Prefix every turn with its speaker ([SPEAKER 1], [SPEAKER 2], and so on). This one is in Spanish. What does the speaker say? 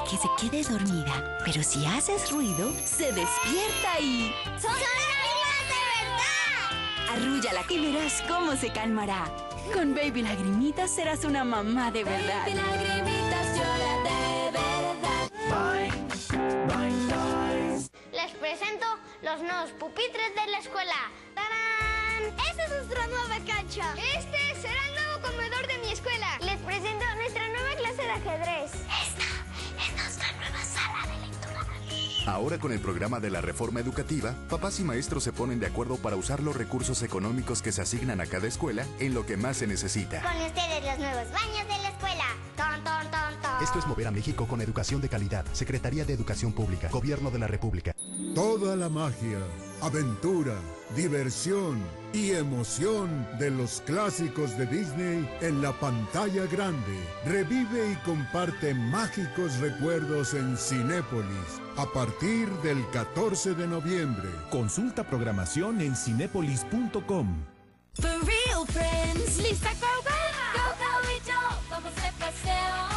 [SPEAKER 1] que se quede dormida, pero si haces ruido, se despierta y...
[SPEAKER 2] ¡Son lágrimas de verdad!
[SPEAKER 1] Arrúllala y verás cómo se calmará. Con Baby Lagrimitas serás una mamá de verdad.
[SPEAKER 2] Baby Lagrimitas llora de verdad. Les presento los nuevos pupitres de la escuela. ¡Tarán! ¡Esta es nuestra nueva cancha! Este será el nuevo comedor de mi escuela. Les presento nuestra nueva clase de ajedrez. Esta es nuestra nueva sala de lectura.
[SPEAKER 3] Ahora con el programa de la reforma educativa, papás y maestros se ponen de acuerdo para usar los recursos económicos que se asignan a cada escuela en lo que más se necesita.
[SPEAKER 2] Con ustedes los nuevos baños de la escuela. ¡Ton, ton, ton, ton!
[SPEAKER 4] Esto es mover a México con educación de calidad. Secretaría de Educación Pública, Gobierno de la República.
[SPEAKER 5] Toda la magia, aventura, diversión y emoción de los clásicos de Disney en la pantalla grande. Revive y comparte mágicos recuerdos en Cinépolis a partir del 14 de noviembre.
[SPEAKER 6] Consulta programación en cinépolis.com.
[SPEAKER 2] For real friends. ¿Lista, go, go? Go, go y yo, vamos de paseo.